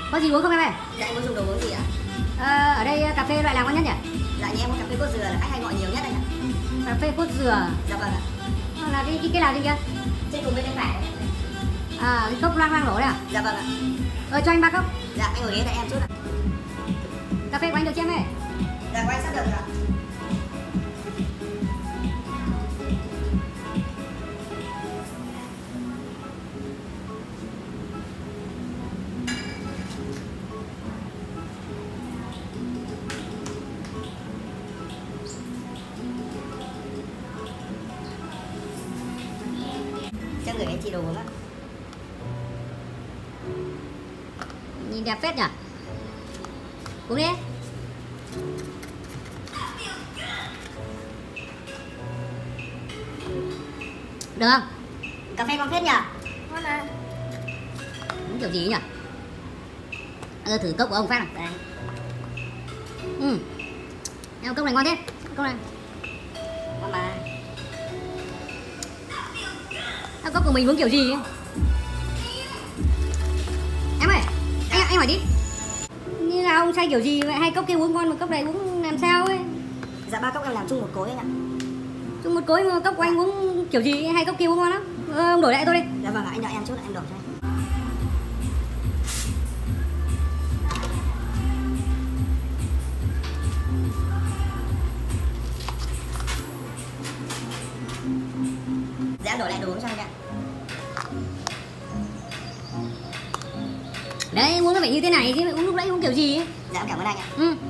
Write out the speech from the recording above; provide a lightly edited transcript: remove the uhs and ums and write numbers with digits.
Có gì uống không em ơi? Dạ em muốn dùng đồ uống gì ạ? Ở đây cà phê loại nào ngon nhất nhỉ? Dạ nhà em có cà phê cốt dừa là khách hay gọi nhiều nhất anh ạ. Cà phê cốt dừa. Dạ vâng ạ. Là cái nào trên kia? Trên cùng bên tay phải. Cái cốc loang loang lổ đấy à? Dạ vâng ạ. Cho anh 3 cốc. Dạ anh ngồi ghế tại em chút ạ. Cà phê của anh được chưa em ơi? Dạ của anh sắp được rồi ạ. Chắc gửi anh chị đồ uống á. Nhìn đẹp phết nhỉ? Uống đi. Được không? Cà phê ngon phết nhỉ? Ngon à. Uống kiểu gì nhỉ? Anh thử cốc của ông phát nào. Đây. Em cốc này ngon thế. Cốc này. Ngon mà. Cốc của mình uống kiểu gì ấy? Em ơi, anh hỏi đi. Như là ông say kiểu gì vậy? Hai cốc kia uống ngon mà cốc này uống làm sao ấy? Dạ 3 cốc em làm chung một cối anh ạ. Chung một cối mà cốc của anh uống kiểu gì? Hai cốc kia uống ngon lắm. Ông đổi lại tôi đi. Dạ vâng ạ, anh đợi em chút em đổi cho anh. Dạ em đổi lại đồ uống cho anh ạ. Đấy uống nó phải như thế này chứ uống lúc nãy uống kiểu gì ấy? Dạ em cảm ơn anh ạ.